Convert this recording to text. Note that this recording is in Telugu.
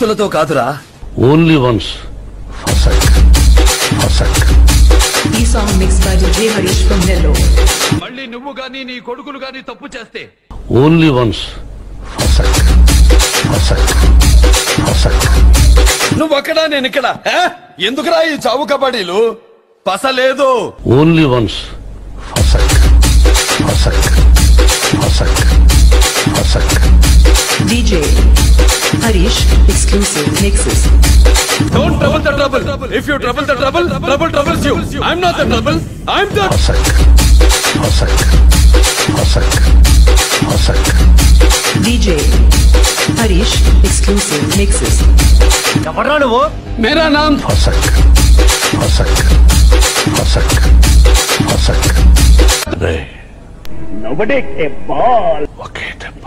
చేతులతో కాదురా. Only once. ఈ song mix by DJ Harish from Nellore. మళ్ళీ నువ్వు గాని నీ కొడుకులు గాని తప్పు చేస్తే ఓన్లీ వన్స్. నువ్వక్కడా నేనిక్కడ. ఎందుకురా ఈ చావు కబడ్డీలు? పస లేదు. Only once. DJ Harish exclusive mixes. Don't trouble the trouble. If you trouble the trouble, trouble troubles you. I'm not the trouble. I'm the DJ Harish exclusive mixes. ఎవరా నువ్వు? మేరా నామ్ Nobody a ball. ఒకే దెబ్బ.